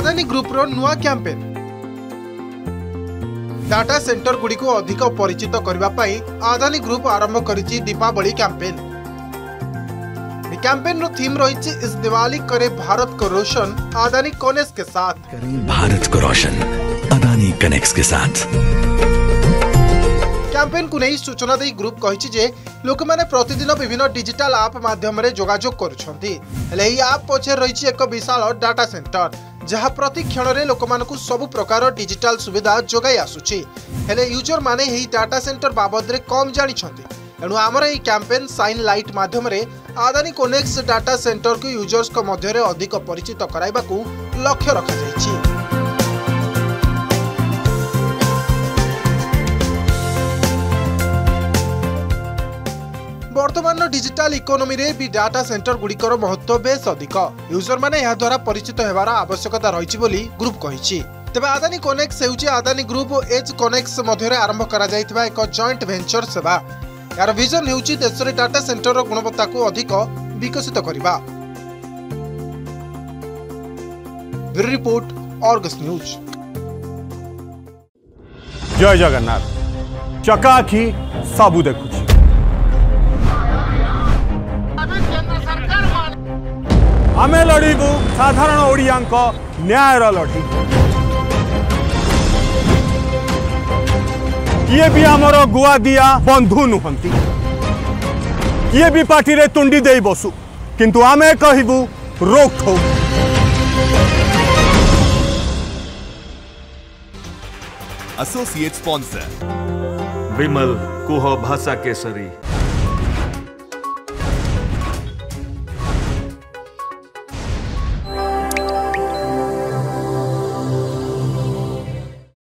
Adani group रो नुआ campaign data centre Gudi को अधिक परिचित करबा पई आदानी ग्रुप आरंभ करिछि दीपावली कैंपेन। कैंपेन रो थीम रही इस दिवाली करे भारत को रोशन अदानी कनेक्स के साथ। भारत को रोशन अदानी कनेक्स के साथ। कैंपेन को नहीं सूचना दे ग्रुप कहिछि जे लोक माने प्रतिदिन विभिन्न डिजिटल ऐप माध्यम रे जोगाजोग करूछंती। हेले एही ऐप पछे रहिछि एक विशाल डाटा सेंटर जहाँ प्रति क्षण रे लोक मानकु सब प्रकार डिजिटल सुविधा जोगाई आसुछि। हेले यूजर माने एही डाटा सेंटर बाबद रे कम जानि छंती। एणु आमर एही कैंपेन साइन लाइट माध्यम रे अदानी कनेक्स डाटा सेंटर को यूजर्स को मध्य रे अधिक परिचित कराइबाकू लक्ष्य रखा जाइछि। वर्तमान डिजिटल इकोनॉमी रे भी डाटा सेंटर गुड़िकर महत्व बेस अधिक। यूजर माने यह द्वारा परिचित हेबार आवश्यकता रही बोली ग्रुप कहिछि। तेबे अदानी कनेक्स हेउछि अदानी ग्रुप एज कनेक्स मध्य रे आरंभ करा जाइतबा एक जॉइंट वेंचर सेवा। यार विजन हेउछि देश रे डाटा सेंटर गुणवत्ता को अधिक विकसित करिबा। Bureau report Argus news. जय जगन्नाथ। चकाखी सबु देखुछि। आमे लड़ीबू साधारण ओडियांक न्यायर लड़ी। किए भी आमर गुआ दिया बंधु नुहंती। किए भी पार्टी रे तुंडी दे बसु किंतु आमे कहिबू रोक ठोक। एसोसिएट स्पॉन्सर विमल कुह भाषा केसरी।